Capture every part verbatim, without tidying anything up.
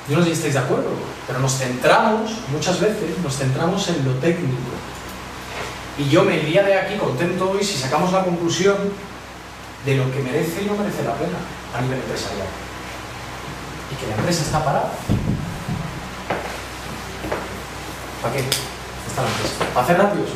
Yo no sé si estáis de acuerdo, pero nos centramos, muchas veces, nos centramos en lo técnico. Y yo me iría de aquí contento hoy si sacamos la conclusión de lo que merece y no merece la pena a nivel empresarial. Y que la empresa está parada. ¿Para qué está la empresa? ¿Para hacer rápidos?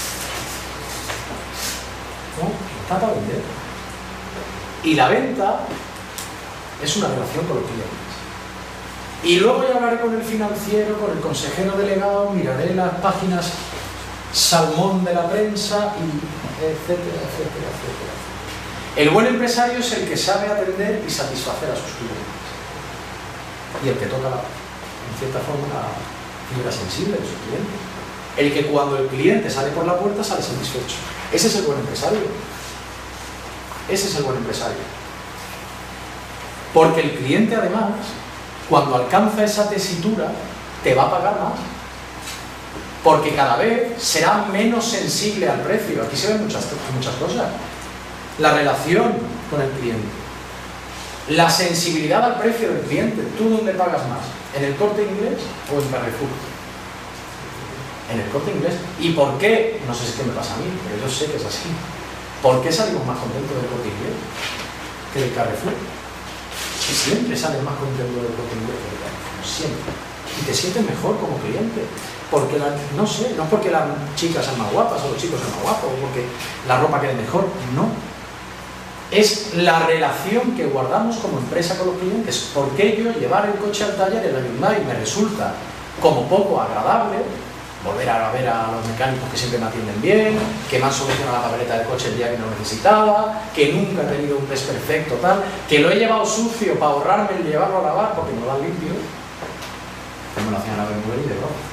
No, está para vender. Y la venta es una relación con los clientes. Y luego ya hablaré con el financiero, con el consejero delegado, miraré las páginas salmón de la prensa, y etcétera, etcétera, etcétera. El buen empresario es el que sabe atender y satisfacer a sus clientes. Y el que toca, la, en cierta forma, la fibra sensible de sus clientes. El que cuando el cliente sale por la puerta sale satisfecho. Ese es el buen empresario. Ese es el buen empresario. Porque el cliente, además, cuando alcanza esa tesitura, te va a pagar más. Porque cada vez será menos sensible al precio. Aquí se ven muchas, muchas cosas. La relación con el cliente. La sensibilidad al precio del cliente. ¿Tú dónde pagas más? ¿En el Corte Inglés o en Carrefour? En el Corte Inglés. ¿Y por qué? No sé si es que me pasa a mí, pero yo sé que es así. ¿Por qué salimos más contentos del Corte Inglés que del Carrefour? Y siempre sales más contento del Corte Inglés que del Carrefour. Siempre. Y te sientes mejor como cliente. Porque, la, no sé, no es porque las chicas sean más guapas o los chicos sean más guapos o porque la ropa quede mejor. No. Es la relación que guardamos como empresa con los clientes. ¿Por qué yo llevar el coche al taller, el Hyundai, me resulta como poco agradable? Volver a ver a los mecánicos que siempre me atienden bien, que me han solucionado la papeleta del coche el día que no lo necesitaba, que nunca he tenido un desperfecto tal, que lo he llevado sucio para ahorrarme el llevarlo a lavar porque no lo han limpio. Como lo hacían a la B M W y de verdad.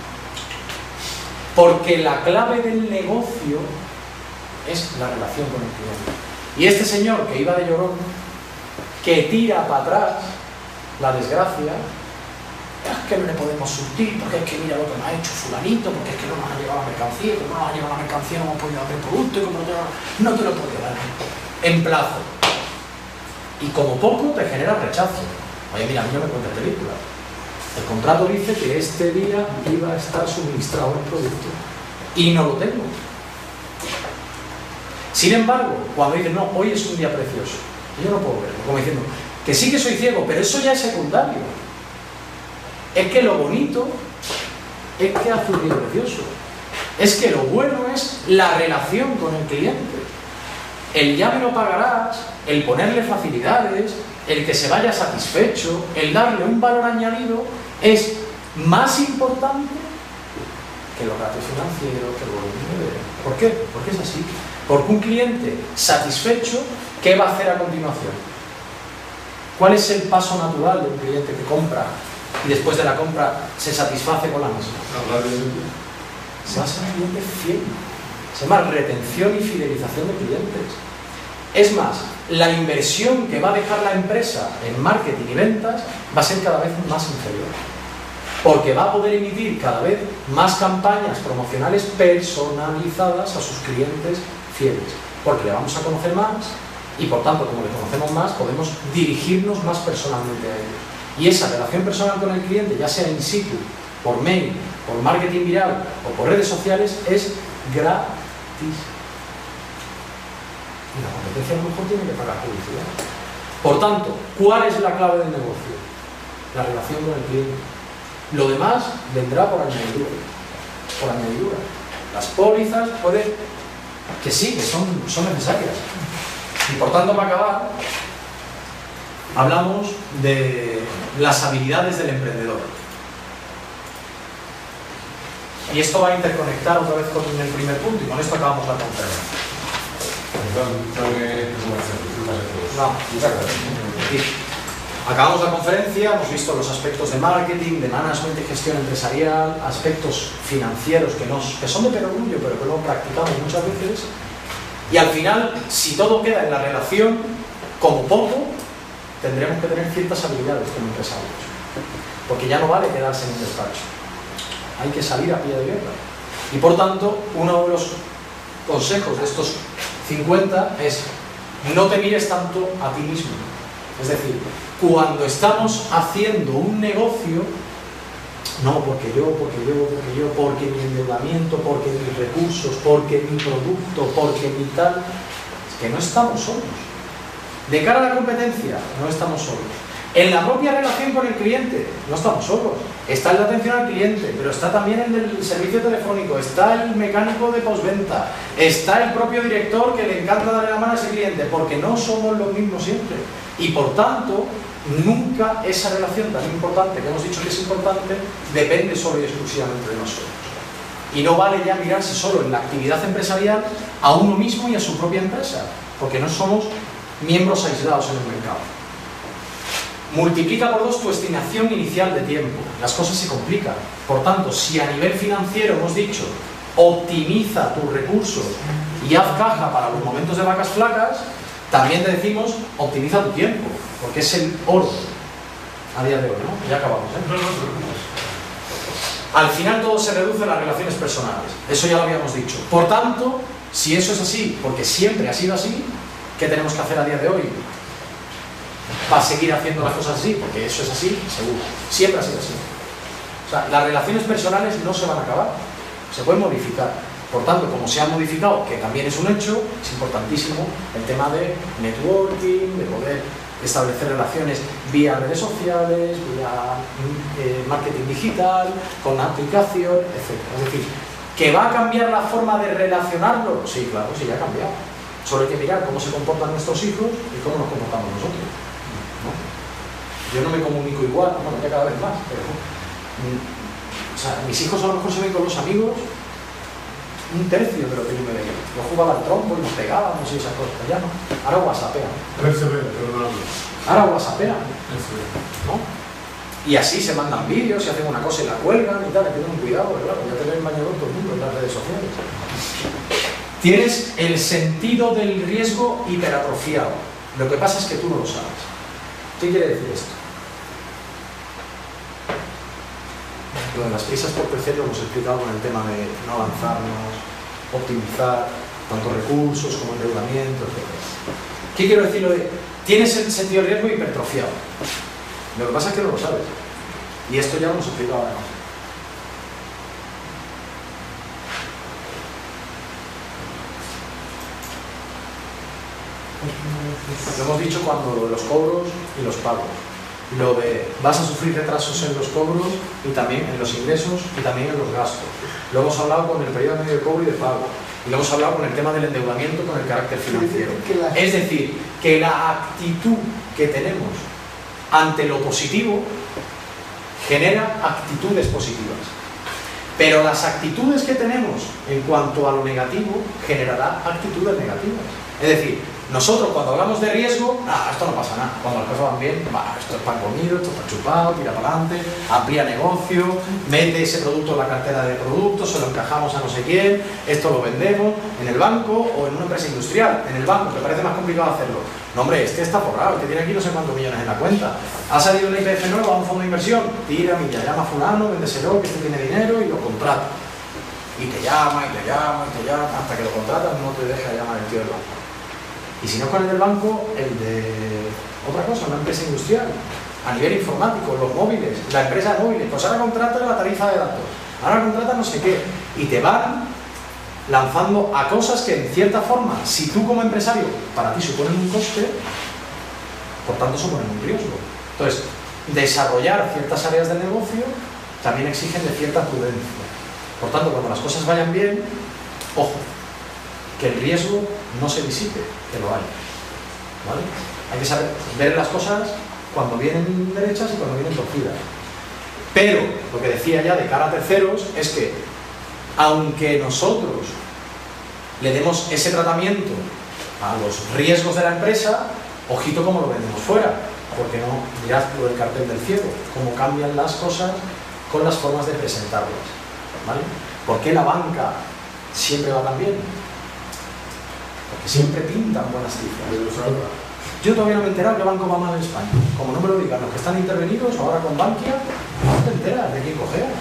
Porque la clave del negocio es la relación con el cliente. Y este señor que iba de llorón, que tira para atrás la desgracia, es que no le podemos surtir, porque es que mira lo que me ha hecho fulanito, porque es que no nos ha llegado la mercancía, como no nos ha llegado la mercancía no hemos podido hacer producto, y como no te, no te lo he podido dar en plazo. Y como poco te genera rechazo. Oye, mira, a mí no me cuentes películas. El contrato dice que este día iba a estar suministrado el producto y no lo tengo. Sin embargo, cuando dicen, no, hoy es un día precioso, yo no puedo verlo, como diciendo, que sí que soy ciego, pero eso ya es secundario. Es que lo bonito es que hace un día precioso. Es que lo bueno es la relación con el cliente. El ya me lo pagarás, el ponerle facilidades, el que se vaya satisfecho, el darle un valor añadido, es más importante que los datos financieros, que el volumen de... ¿Por qué? Porque es así. Porque un cliente satisfecho, ¿qué va a hacer a continuación? ¿Cuál es el paso natural de un cliente que compra y después de la compra se satisface con la misma? Se va a ser un cliente fiel. Se llama retención y fidelización de clientes. Es más, la inversión que va a dejar la empresa en marketing y ventas va a ser cada vez más inferior. Porque va a poder emitir cada vez más campañas promocionales personalizadas a sus clientes fieles. Porque le vamos a conocer más y, por tanto, como le conocemos más, podemos dirigirnos más personalmente a ellos. Y esa relación personal con el cliente, ya sea in situ, por mail, por marketing viral o por redes sociales, es gratis. Y la competencia a lo mejor tiene que pagar publicidad. Por tanto, ¿cuál es la clave del negocio? La relación con el cliente. Lo demás vendrá por añadidura. Por añadidura. Las pólizas pueden, que sí, que son, son necesarias. Y por tanto, para acabar, hablamos de las habilidades del emprendedor. Y esto va a interconectar otra vez con el primer punto, y con esto acabamos la conferencia. No. Acabamos la conferencia, hemos visto los aspectos de marketing, de management y gestión empresarial, aspectos financieros que, nos, que son de perogrullo, pero que no practicamos muchas veces. Y al final, si todo queda en la relación, como poco, tendremos que tener ciertas habilidades como empresarios. Porque ya no vale quedarse en un despacho. Hay que salir a pie de guerra. Y por tanto, uno de los consejos de estos cincuenta es: no te mires tanto a ti mismo. Es decir, Cuando estamos haciendo un negocio, no, porque yo, porque yo, porque yo, porque mi endeudamiento, porque mis recursos, porque mi producto, porque mi tal, es que no estamos solos. De cara a la competencia, no estamos solos. En la propia relación con el cliente, no estamos solos. Está el de atención al cliente, pero está también el del servicio telefónico, está el mecánico de postventa, está el propio director que le encanta darle la mano a ese cliente, porque no somos los mismos siempre. Y por tanto, nunca esa relación tan importante, que hemos dicho que es importante, depende solo y exclusivamente de nosotros. Y no vale ya mirarse solo en la actividad empresarial a uno mismo y a su propia empresa, porque no somos miembros aislados en el mercado. Multiplica por dos tu estimación inicial de tiempo. Las cosas se complican. Por tanto, si a nivel financiero hemos dicho optimiza tus recursos y haz caja para los momentos de vacas flacas, también te decimos optimiza tu tiempo, porque es el oro a día de hoy, ¿no? Ya acabamos, ¿eh? Al final todo se reduce a las relaciones personales. Eso ya lo habíamos dicho. Por tanto, si eso es así, porque siempre ha sido así, ¿qué tenemos que hacer a día de hoy? Para seguir haciendo las cosas así, porque eso es así, seguro. Siempre ha sido así. O sea, las relaciones personales no se van a acabar, se pueden modificar. Por tanto, como se ha modificado, que también es un hecho, es importantísimo el tema de networking, de poder establecer relaciones vía redes sociales, vía eh, marketing digital, con aplicación, etcétera. Es decir, ¿que va a cambiar la forma de relacionarlo? Sí, claro, sí, ya ha cambiado. Solo hay que mirar cómo se comportan nuestros hijos y cómo nos comportamos nosotros, ¿no? Yo no me comunico igual, bueno, ya cada vez más, pero o sea, mis hijos a lo mejor se ven con los amigos un tercio de lo que yo me veía. Yo jugaba al trompo y nos pegábamos y esas cosas, ya no. Ahora whatsappean. Ahora whatsappean, ¿no? Y así se mandan vídeos, se hacen una cosa y la cuelgan y tal, hay que tener cuidado, claro, ya te ven bañador todo el mundo en las redes sociales. Tienes el sentido del riesgo hiperatrofiado. Lo que pasa es que tú no lo sabes. ¿Qué quiere decir esto? Lo de las prisas por crecer lo hemos explicado con el tema de no lanzarnos, optimizar tanto recursos como endeudamiento, etcétera. ¿Qué quiero decir? Lo de tienes el sentido del riesgo hipertrofiado. Lo que pasa es que no lo sabes. Y esto ya lo hemos explicado además. Lo hemos dicho cuando lo de los cobros y los pagos. Lo de vas a sufrir retrasos en los cobros y también en los ingresos y también en los gastos. Lo hemos hablado con el periodo medio de cobro y de pago. Y lo hemos hablado con el tema del endeudamiento con el carácter financiero. Es decir, que la actitud que tenemos ante lo positivo genera actitudes positivas. Pero las actitudes que tenemos en cuanto a lo negativo generará actitudes negativas. Es decir, nosotros cuando hablamos de riesgo, ah, esto no pasa nada. Cuando las cosas van bien, bah, esto es pan comido, esto está chupado, tira para adelante, amplía negocio, mete ese producto en la cartera de productos, se lo encajamos a no sé quién, esto lo vendemos en el banco o en una empresa industrial. En el banco, que parece más complicado hacerlo. No, hombre, este está forrado, este tiene aquí no sé cuántos millones en la cuenta. Ha salido una I P F nueva a un fondo de inversión, tira, mira, llama a fulano, véndeselo, que este tiene dinero y lo contrata. Y te llama, y te llama, y te llama, hasta que lo contratas no te deja llamar el tío del banco. Y si no con el del banco, el de otra cosa, una empresa industrial, a nivel informático, los móviles, la empresa de móviles, pues ahora contrata la tarifa de datos, ahora contrata no sé qué, y te van lanzando a cosas que en cierta forma, si tú como empresario, para ti suponen un coste, por tanto suponen un riesgo. Entonces, desarrollar ciertas áreas del negocio también exigen de cierta prudencia. Por tanto, cuando las cosas vayan bien, ojo, que el riesgo no se disipe, que lo hay, ¿vale? Hay que saber ver las cosas cuando vienen derechas y cuando vienen torcidas. Pero, lo que decía ya de cara a terceros, es que aunque nosotros le demos ese tratamiento a los riesgos de la empresa, ojito cómo lo vendemos fuera, porque no, mirad lo del cartel del ciego, cómo cambian las cosas con las formas de presentarlas, ¿vale? ¿Por qué la banca siempre va tan bien? Porque siempre pintan buenas cifras. Yo todavía no me he enterado que banco va mal en España. Como no me lo digan los que están intervenidos ahora con Bankia, no te enteras de quién coger.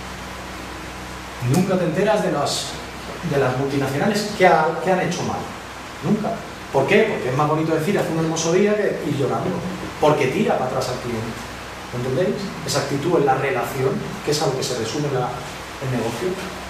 Nunca te enteras de las, de las multinacionales que, ha, que han hecho mal. Nunca. ¿Por qué? Porque es más bonito decir hace un hermoso día que ir llorando. porque tira para atrás al cliente. ¿Entendéis? Esa actitud en la relación, que es a lo que se resume la, el negocio.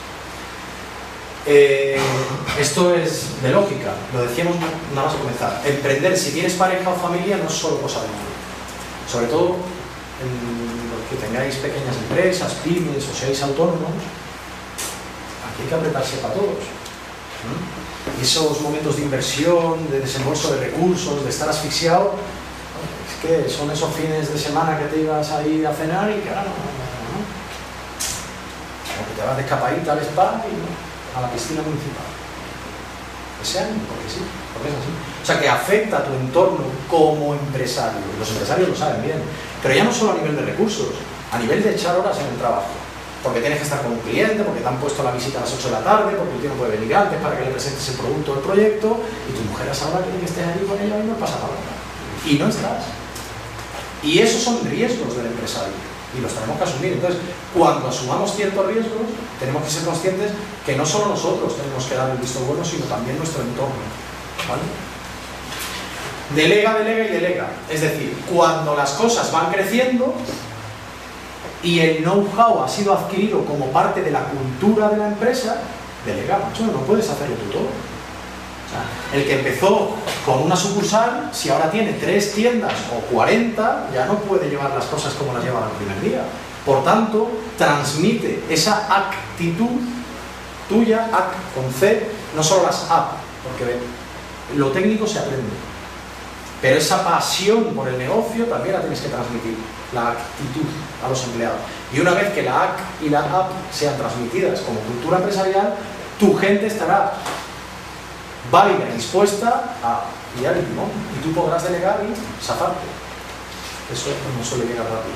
Eh, esto es de lógica, lo decíamos nada más comenzar. Emprender, si tienes pareja o familia, no es solo cosa de nadie. Sobre todo en los que tengáis pequeñas empresas, pymes o seáis autónomos, aquí hay que apretarse para todos. ¿Mm? Y esos momentos de inversión, de desembolso de recursos, de estar asfixiado, es que son esos fines de semana que te ibas a ir a cenar y que ahora no, no, no. O que te vas de escapadita al spa y no, a la piscina municipal. Ese año, porque sí, porque es así. O sea, que afecta a tu entorno como empresario. Los empresarios lo saben bien. Pero ya no solo a nivel de recursos, a nivel de echar horas en el trabajo. Porque tienes que estar con un cliente, porque te han puesto la visita a las ocho de la tarde, porque el tío no puede venir antes para que le presentes el producto o el proyecto, y tu mujer a esa hora quiere que estés allí con ella y no pasa nada. Y no estás. Y esos son riesgos del empresario. Y los tenemos que asumir. Entonces, cuando asumamos ciertos riesgos, tenemos que ser conscientes que no solo nosotros tenemos que dar el visto bueno, sino también nuestro entorno. ¿Vale? Delega, delega y delega. Es decir, cuando las cosas van creciendo y el know-how ha sido adquirido como parte de la cultura de la empresa, delega, macho, no puedes hacerlo tú todo. O sea, el que empezó con una sucursal, si ahora tiene tres tiendas o cuarenta, ya no puede llevar las cosas como las llevaba el primer día. Por tanto, transmite esa actitud tuya, act con C, no solo las app, porque lo técnico se aprende, pero esa pasión por el negocio también la tienes que transmitir, la actitud a los empleados. Y una vez que la A C y la app sean transmitidas como cultura empresarial, tu gente estará válida y dispuesta a guiar el timón, y tú podrás delegar y zafarte. Eso no suele llegar rápido.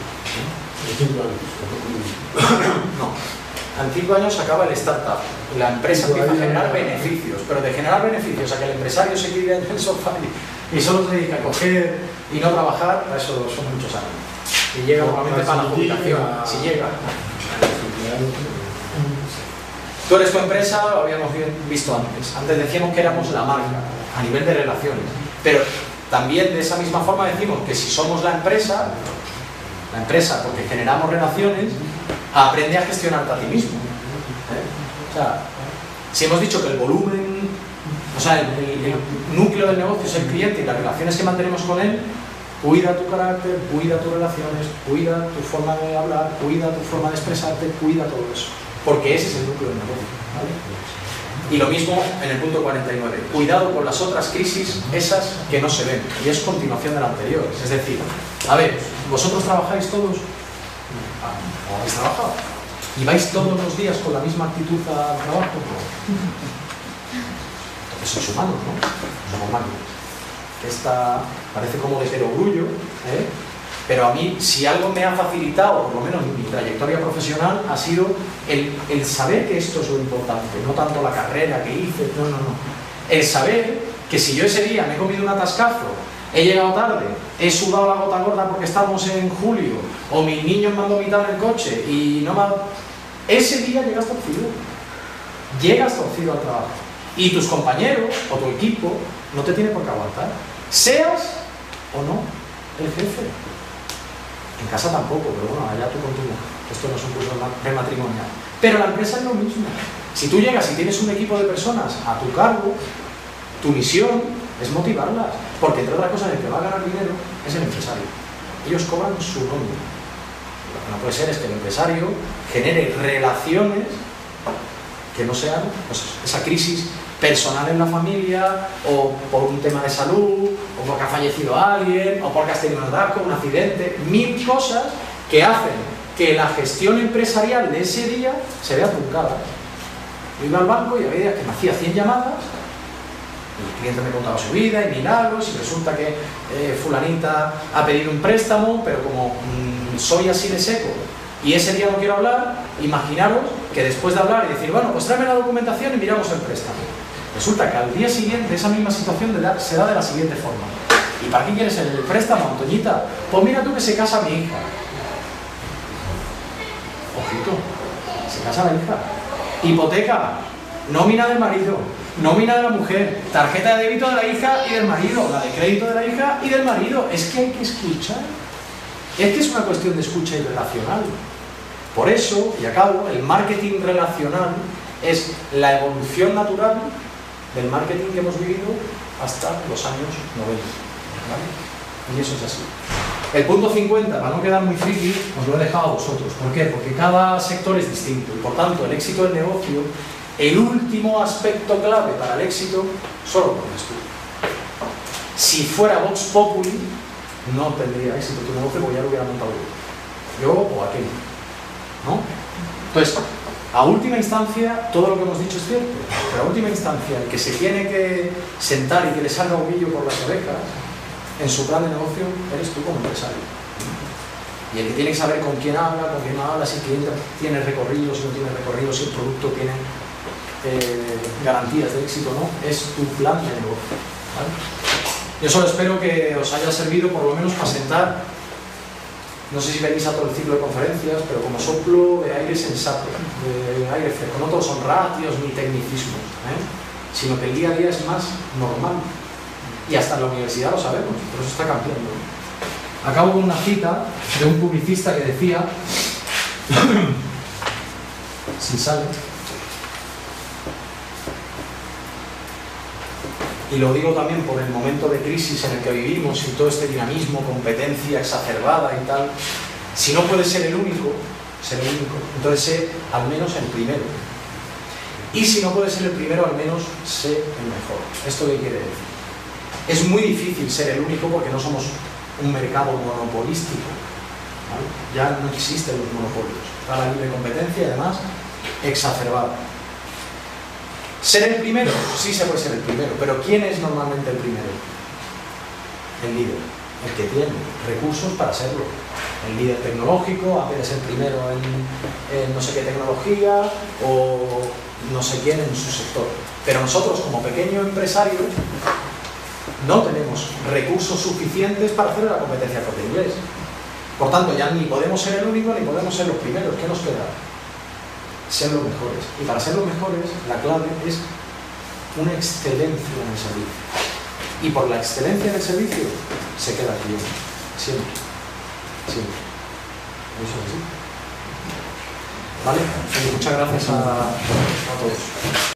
No. En cinco años acaba el startup. La empresa empieza a generar beneficios, pero de generar beneficios a que el empresario se quede en el sofá y solo se dedica a coger y no trabajar, eso son muchos años. Y llega normalmente para la jubilación, si llega. Tú eres tu empresa, lo habíamos visto antes. Antes decíamos que éramos la marca, a nivel de relaciones. Pero también de esa misma forma decimos que si somos la empresa, la empresa, porque generamos relaciones, aprende a gestionarte a ti mismo. ¿Eh? O sea, si hemos dicho que el volumen, o sea, el, el, el núcleo del negocio es el cliente y las relaciones que mantenemos con él, cuida tu carácter, cuida tus relaciones, cuida tu forma de hablar, cuida tu forma de expresarte, cuida todo eso. Porque ese es el núcleo del negocio, ¿vale? Y lo mismo en el punto cuarenta y nueve. Cuidado con las otras crisis, esas que no se ven. Y es continuación de la anterior. Es decir, a ver, ¿vosotros trabajáis todos? ¿O habéis trabajado? ¿Y vais todos los días con la misma actitud al trabajo? Entonces sois humanos, ¿no? Somos máquinas. Esta parece como de perogrullo, ¿eh? Pero a mí, si algo me ha facilitado, por lo menos en mi trayectoria profesional, ha sido el, el saber que esto es lo importante, no tanto la carrera que hice, no, no, no. El saber que si yo ese día me he comido un atascazo, he llegado tarde, he sudado la gota gorda porque estamos en julio, o mis niños me han vomitado en el coche y no me ha... Ese día llegas torcido. Llegas torcido al trabajo. Y tus compañeros o tu equipo no te tiene por qué aguantar. Seas o no el jefe. En casa tampoco, pero bueno, allá tú con tu mujer. Esto no es un curso prematrimonial. Pero la empresa es lo mismo. Si tú llegas y tienes un equipo de personas a tu cargo, tu misión es motivarlas. Porque entre otras cosas, el que va a ganar dinero es el empresario. Ellos cobran su nómina. Lo que no puede ser es que el empresario genere relaciones que no sean pues, esa crisis personal en la familia, o por un tema de salud, o porque ha fallecido alguien, o porque has tenido un atraco, un accidente, mil cosas que hacen que la gestión empresarial de ese día se vea truncada. Yo iba al banco y había días que me hacía cien llamadas, el cliente me contaba su vida y milagros, y resulta que eh, fulanita ha pedido un préstamo, pero como mmm, soy así de seco, y ese día no quiero hablar, imaginaros que después de hablar y decir, bueno, pues tráeme la documentación y miramos el préstamo. Resulta que al día siguiente esa misma situación se da de la siguiente forma. ¿Y para qué quieres el préstamo, Antoñita? Pues mira tú que se casa mi hija. Ojito, se casa la hija. Hipoteca, nómina del marido. nómina de la mujer, tarjeta de débito de la hija y del marido, la de crédito de la hija y del marido. Es que hay que escuchar. Es que es una cuestión de escucha y relacional. Por eso, y acabo, el marketing relacional es la evolución natural del marketing que hemos vivido hasta los años noventa. ¿Vale? Y eso es así. El punto cincuenta, para no quedar muy friki, os lo he dejado a vosotros. ¿Por qué? Porque cada sector es distinto y por tanto el éxito del negocio, el último aspecto clave para el éxito, solo lo pones tú. Si fuera Vox Populi, no tendría éxito tu negocio porque ya lo hubiera montado yo. Yo o aquel. ¿No? Entonces, a última instancia, todo lo que hemos dicho es cierto, pero a última instancia, el que se tiene que sentar y que le salga un brillo por las orejas, en su plan de negocio, eres tú como empresario. Y el que tiene que saber con quién habla, con quién no habla, si el cliente tiene recorrido, si no tiene recorrido, si el producto tiene eh, garantías de éxito o no, es tu plan de negocio. ¿Vale? Yo solo espero que os haya servido por lo menos para sentar. No sé si venís a todo el ciclo de conferencias, pero como soplo de aire sensato, de aire fresco. No todos son ratios ni tecnicismos, ¿eh? Sino que el día a día es más normal. Y hasta en la universidad lo sabemos, pero eso está cambiando. Acabo con una cita de un publicista que decía, si sale, y lo digo también por el momento de crisis en el que vivimos y todo este dinamismo, competencia exacerbada y tal, si no puedes ser el único, ser el único, entonces sé al menos el primero. Y si no puedes ser el primero, al menos sé el mejor. ¿Esto qué quiere decir? Es muy difícil ser el único porque no somos un mercado monopolístico, ¿vale? Ya no existen los monopolios. Está la libre competencia y además exacerbada. ¿Ser el primero? Sí se puede ser el primero, pero ¿quién es normalmente el primero? El líder, el que tiene recursos para serlo. El líder tecnológico, a veces el primero en, en no sé qué tecnología o no sé quién en su sector. Pero nosotros como pequeño empresario no tenemos recursos suficientes para hacer la competencia con el inglés. Por tanto, ya ni podemos ser el único ni podemos ser los primeros. ¿Qué nos queda? Ser los mejores. Y para ser los mejores, la clave es una excelencia en el servicio. Y por la excelencia en el servicio, se queda el cliente. Siempre. Siempre. Eso es así. ¿Vale? Muchas gracias a, a todos.